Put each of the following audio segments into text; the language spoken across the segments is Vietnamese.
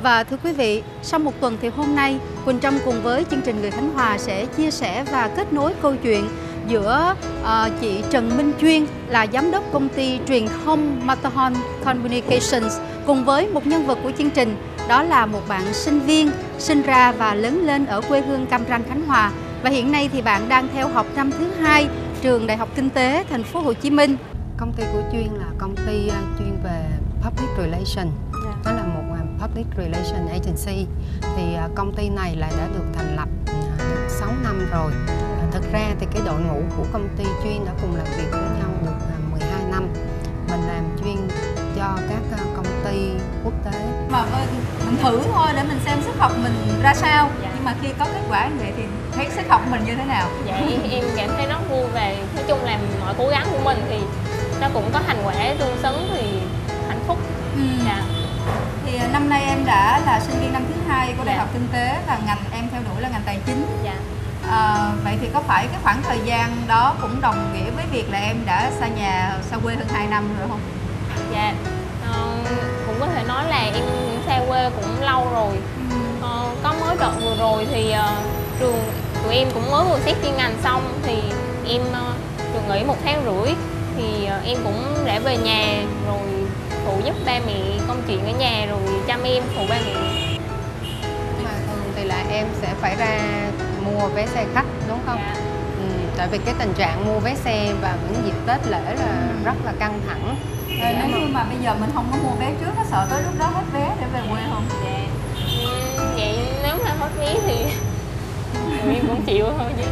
Và thưa quý vị, sau một tuần thì hôm nay, Quỳnh Trâm cùng với chương trình Người Khánh Hòa sẽ chia sẻ và kết nối câu chuyện giữa chị Trần Minh Chuyên là giám đốc công ty truyền thông Matterhorn Communications cùng với một nhân vật của chương trình, đó là một bạn sinh viên sinh ra và lớn lên ở quê hương Cam Ranh, Khánh Hòa. Và hiện nay thì bạn đang theo học năm thứ 2 trường Đại học Kinh tế Thành phố Hồ Chí Minh. Công ty của Chuyên là công ty chuyên về Public Relation, đó là một Public Relation Agency. Thì công ty này là đã được thành lập được 6 năm rồi. Thực ra thì cái đội ngũ của công ty Chuyên đã cùng làm việc với nhau được 12 năm. Mình làm chuyên cho các công ty quốc tế. Mà mình thử thôi để mình xem sức học mình ra sao. Nhưng mà khi có kết quả như vậy thì thấy sức học mình như thế nào? Vậy em cảm thấy rất vui về, nói chung là mọi cố gắng của mình thì nó cũng có thành quả tương xứng thì hạnh phúc. Thì năm nay em đã là sinh viên năm thứ 2 của Đại học Kinh tế, và ngành em theo đuổi là ngành tài chính. Vậy thì có phải cái khoảng thời gian đó cũng đồng nghĩa với việc là em đã xa nhà, xa quê hơn 2 năm rồi không? Dạ, cũng có thể nói là em xa quê cũng lâu rồi. Có mới đợt vừa rồi thì trường tụi em cũng mới vừa xét chuyên ngành xong thì em được nghỉ 1 tháng rưỡi thì em cũng đã về nhà rồi phụ giúp ba mẹ công chuyện ở nhà rồi chăm em, phụ ba mẹ. Mà thường thì là em sẽ phải ra mua vé xe khách đúng không? Dạ. Tại vì cái tình trạng mua vé xe vào những dịp Tết lễ là rất là căng thẳng. Nếu như mà bây giờ mình không có mua vé trước, có sợ tới lúc đó hết vé để về quê không? Dạ. Vậy nếu mà hết vé thì em cũng chịu thôi chứ.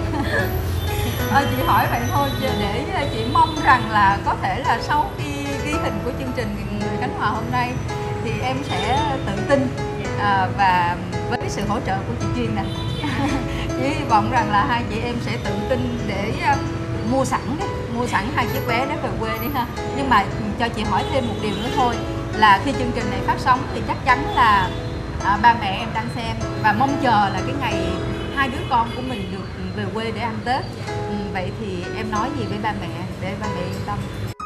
Chị hỏi vậy thôi để chị mong rằng là có thể là sau khi ghi hình của chương trình Người Khánh Hòa hôm nay thì em sẽ tự tin và với sự hỗ trợ của chị Chuyên nè, chị hy vọng rằng là hai chị em sẽ tự tin để mua sẵn 2 chiếc vé để về quê đi ha. Nhưng mà cho chị hỏi thêm một điều nữa thôi, là khi chương trình này phát sóng thì chắc chắn là ba mẹ em đang xem và mong chờ là cái ngày 2 đứa con của mình được về quê để ăn Tết. Vậy thì em nói gì với ba mẹ để ba mẹ yên tâm?